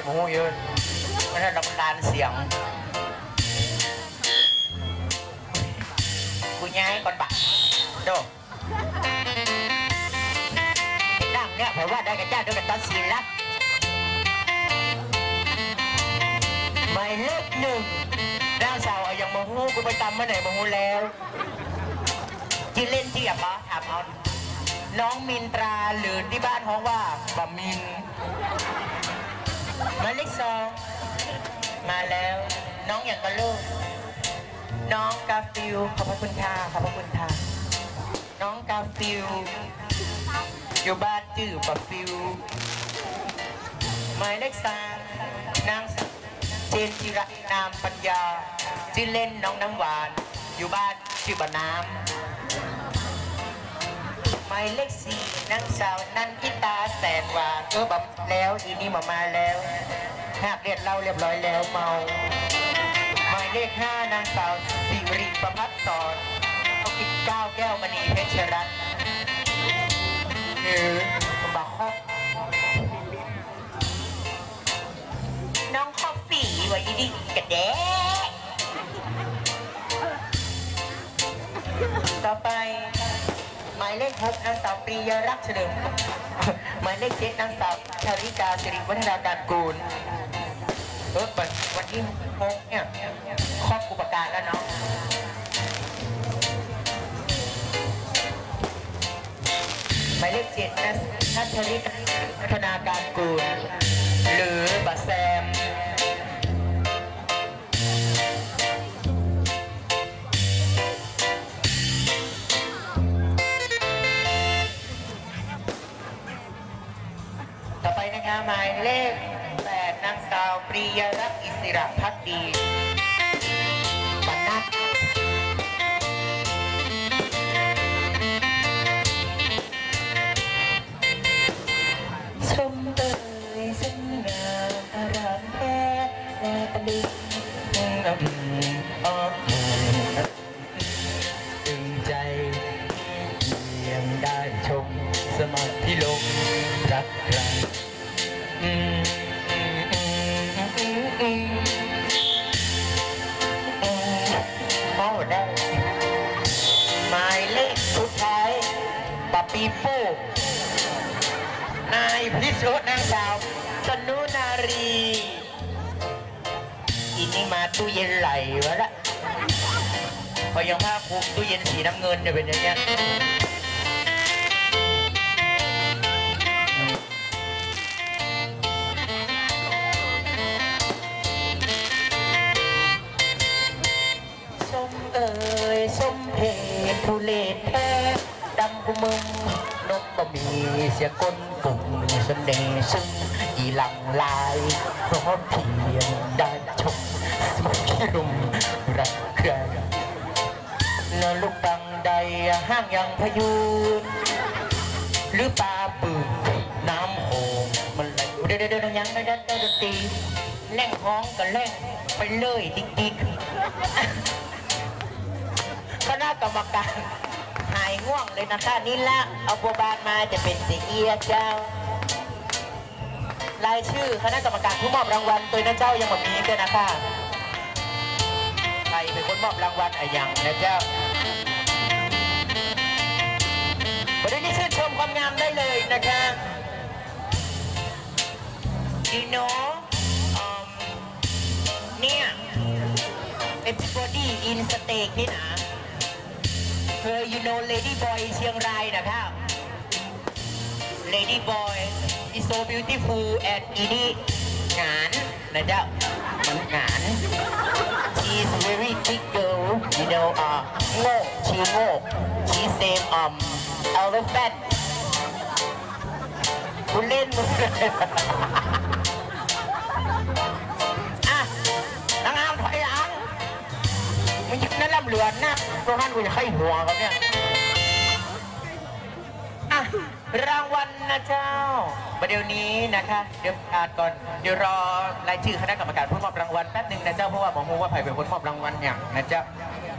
มูยืนมันรำคาญเสียงกูย้ายก่อนบ่ะโดดังเนี่ยผมว่าได้กันจ้าด้วยกันตอน4 ลักหมายเลข 1ร่างสาวอย่างโมโหกูไปตามเมื่อไหร่โมโหแล้วที่เล่นที่อ่ะปะถามเอาน้องมินตราหรือที่บ้านฮ้องว่าบะมินหมายเลข 2มาแล้วน้องอย่างกับลูกน้องกาฟิลขอบพระคุณค่ะขอบพระคุณค่ะน้องกาฟิลอยู่บ้านจื่อปะฟิลหมายเลข 3นางเจนจิระนามปัญญาชื่อเล่นน้องน้ำหวานอยู่บ้านชื่อบ่อน้ำหมายเลข 4นางสาวนันทิตาแสนหวานแบบแล้วอีนี่มาแล้วหากเรียนเล่าเรียบร้อยแล้วเมาหมายเลข 5นางสาวสิริประภัสสรเขาคิด9แก้วมณีเพชรรัตน์หรือบักฮอกน้องคอฟฟี่ไว้ดีๆกระเดะต่อไปหมายเลข 6นางสาวปรียรักษ์เฉลิมหมายเลข 7นางสาวชาริกาสิริวัฒนาการกูลวันที่6เนี่ยครอบอุปการแล้วเนาะหมายเลข 7นัชริกาวัฒนาการกูลหรือบะแซมต่อไปนะคะหมายเลข 8นางสาวปรียรักษ์อิสระภักดีปนัดชมเตยสง่าอารามแท้และตะลึงตึงใจยังได้ชมสมาธิลงรักใครเอาได้หมายเลขสุดท้ายปะปีโป้นายพิสุทธิ์นางสาวสนุนารีอีนี่มาตู้เย็นไหลวะละพอยังภาคภูมิตู้เย็นสีน้ำเงินเนี่ยเป็นอย่างเงี้ยส้มเอ๋ยส้มเพชรทุเลศแท้ดำกุมึงนกก็มีเสียก้นปุ่งเสน่ห์ซึ่งอีหลังลายเพราะเพียงได้ชมสุขีรุมรักใครนลูกดังใดห้างยังพยูนหรือปลาปืนน้ำโหงมันไหลเดินยังไม่ได้ดนตรีแล่งห้องกับแล่งไปเลยติ๊กคณะกรรมการหายง่วงเลยนะคะนี่ละเอาบัวบานมาจะเป็นเสียเจ้ารายชื่อคณะกรรมการผู้มอบรางวัลตัวนะเจ้ายังแบบนี้กันนะคะใครเป็นคนมอบรางวัลอะไรอย่างนะเจ้าวันนี้ชื่นชมความงามได้เลยนะคะ you know เนี่ย everybody in steak นี่นะyou know lady boy เชียงรายนะครับ lady boy is so beautiful and อีนี่งานนะเจ้ามันงาน she is very big girl you know โง่ชีโง่ she same elephant คุณเล่นมึงเลยนางงามถอยหลังมันยึดนั่นลำเหลือนนะเพราะท่านกูจะให้หัวเขาเนี่ยรางวัลนะเจ้าประเดี๋ยวนี้นะคะเดี๋ยวอ่านก่อนเดี๋ยวรอรายชื่อคณะกรรมการผู้มอบรางวัลแป๊บหนึ่งนะเจ้าเพราะว่าหมอมูว่าไผ่เป็นคนมอบรางวัลอย่างนะเจ้า